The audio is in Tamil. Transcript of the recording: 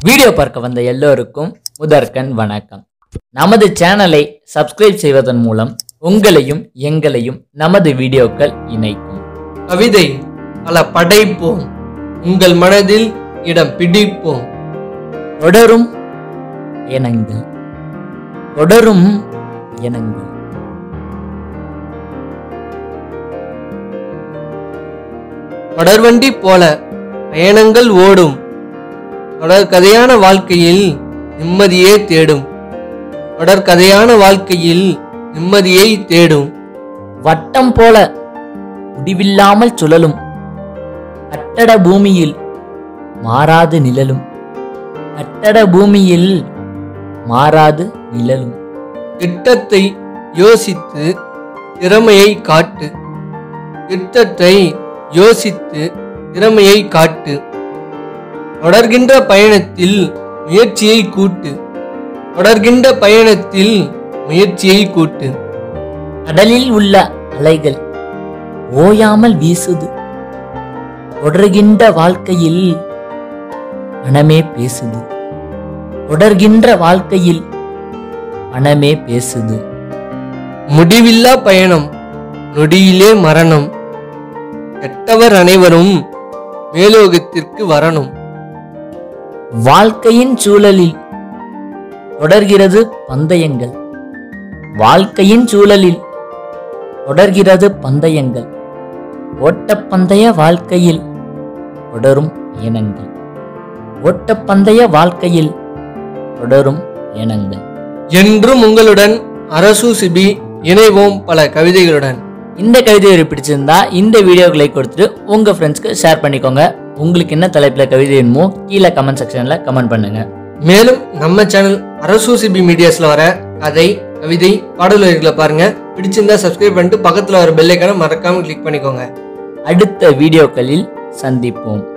வீடியோ பார்க்க வந்த எல்லோருக்கும் முதற்கண் வணக்கம். நமது சேனலை சப்ஸ்கிரைப் செய்வதன் மூலம் உங்களையும் எங்களையும் நமது வீடியோக்கள் இணைக்கும். கவிதை பல படைப்போம், உங்கள் மனதில் இடம் பிடிப்போம். தொடரும் இனங்கள், தொடரும் இனங்கள். தொடர்வண்டி போல பயணங்கள் ஓடும், தொடர்கதையான வாழ்க்கையில் நிம்மதியே தேடும், தொடர்கதையான வாழ்க்கையில் நிம்மதியை தேடும். வட்டம் போல முடிவில்லாமல் சுழலும், கட்டட பூமியில் மாறாது நிழலும், கட்டட பூமியில் மாறாது நிழலும். திட்டத்தை யோசித்து திறமையை காட்டு, திட்டத்தை யோசித்து திறமையை காட்டு. தொடர்கின்ற பயணத்தில் முயற்சியை கூட்டு, தொடர்கின்ற பயணத்தில் முயற்சியை கூட்டு. கடலில் உள்ள அலைகள் ஓயாமல் வீசுது, தொடர்கின்ற வாழ்க்கையில் மனமே பேசுது, தொடர்கின்ற வாழ்க்கையில் மனமே பேசுது. முடிவில்லா பயணம், நொடியிலே மரணம், கெட்டவர் அனைவரும் மேலோகத்திற்கு வரணும். வாழ்க்கையின் சூழலில் தொடர்கிறது பந்தயங்கள், வாழ்க்கையின் சூழலில் தொடர்கிறது பந்தயங்கள், ஓட்டப்பந்தய வாழ்க்கையில் தொடரும் பயணங்கள், ஓட்டப்பந்தய வாழ்க்கையில் தொடரும் பயணங்கள். என்றும் உங்களுடன் அரசு சிபி, இணைவோம் பல கவிதைகளுடன். இந்த கவிதை பிடிச்சிருந்தா இந்த வீடியோக்களை கொடுத்துட்டு உங்க ஃப்ரெண்ட்ஸ்க்கு ஷேர் பண்ணிக்கோங்க. உங்களுக்கு என்ன தலைப்புல கவிதை வேணுமோ கீழே கமெண்ட் செக்ஷன்ல கமெண்ட் பண்ணுங்க. மேலும் நம்ம சேனல் அரசு சிபி மீடியாஸ்ல வர கதை, கவிதை, பாடல் வரிகளை பாருங்க. பிடிச்சிருந்தா சப்ஸ்கிரைப் பண்ணிட்டு பக்கத்துல வர பெல் ஐகானை மறக்காம கிளிக் பண்ணிக்கோங்க. அடுத்த வீடியோக்களில் சந்திப்போம்.